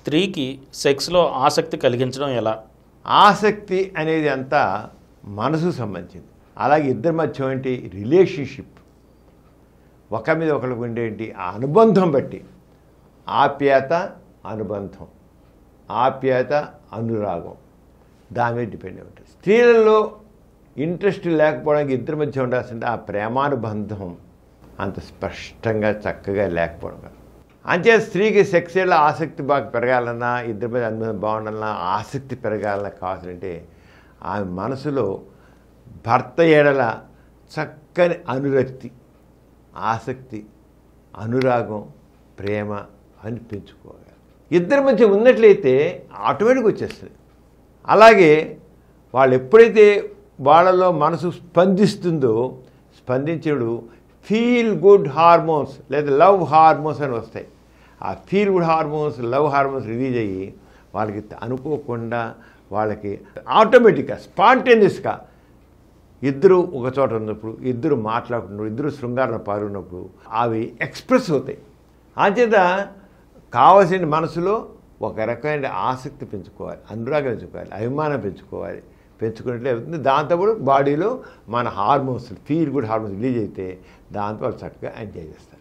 స్త్రీకి సెక్స్లో ఆసక్తి కలిగించడం ఎలా? ఆసక్తి అనేది అంతా మనసు సంబంధించింది. అలాగే ఇద్దరి మధ్య ఏంటి రిలేషన్షిప్, ఒక మీద ఒకరికి ఉండేంటి ఆ అనుబంధం బట్టి ఆప్యాయత అనుబంధం, ఆప్యాయత అనురాగం దాని మీద డిపెండ్ అయి ఉంటుంది. స్త్రీలలో ఇంట్రెస్ట్ లేకపోవడానికి ఇద్దరి మధ్య ఉండాల్సింది ఆ ప్రేమానుబంధం అంత స్పష్టంగా చక్కగా లేకపోవడం కాదు. అంతే స్త్రీకి సెక్సువల్ ఆసక్తి బాగా పెరగాలన్నా, ఇద్దరి మీద అనుబంధం బాగుండాలన్నా, ఆసక్తి పెరగాలన్నా కావాలంటే ఆమె మనసులో భర్త ఎడల చక్కని అనురక్తి, ఆసక్తి, అనురాగం, ప్రేమ అని పెంచుకోవాలి. ఇద్దరి మధ్య ఉన్నట్లయితే ఆటోమేటిక్గా వచ్చేస్తుంది. అలాగే వాళ్ళు ఎప్పుడైతే వాళ్ళలో మనసు స్పందిస్తుందో స్పందించేడు ఫీల్ గుడ్ హార్మోన్స్ లేదా లవ్ హార్మోన్స్ అని వస్తాయి. ఆ feel good hormones, love hormones release అయ్యి వాళ్ళకి అనుకోకుండా వాళ్ళకి ఆటోమేటిక్గా స్పాంటేనియస్గా ఇద్దరు ఒక చోట ఉన్నప్పుడు, ఇద్దరు మాట్లాడుకున్నప్పుడు, ఇద్దరు శృంగారంలో పాల్గొన్నప్పుడు అవి ఎక్స్ప్రెస్ అవుతాయి. అంచేత కావాల్సిన మనసులో ఒక రకమైన ఆసక్తి పెంచుకోవాలి, అనురాగం పెంచుకోవాలి, అభిమానం పెంచుకోవాలి. పెంచుకున్నట్లే అవుతుంది. దాంతో కూడా బాడీలో మన hormones, feel good hormones release అయితే దాంతో వాళ్ళు చక్కగా ఎంజాయ్ చేస్తారు.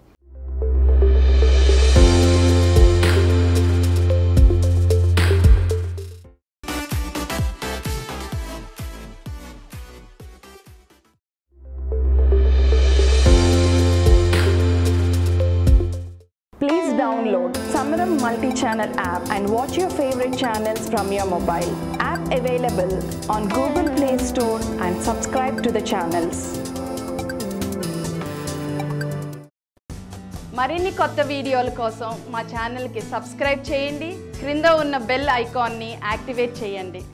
Please download Samaram multi-channel app and watch your favorite channels from your mobile. App available on Google Play Store and subscribe to the channels. మరిన్ని కొత్త వీడియోల కోసం మా ఛానల్కి సబ్స్క్రైబ్ చేయండి. క్రింద ఉన్న బెల్ ఐకాన్ని యాక్టివేట్ చేయండి.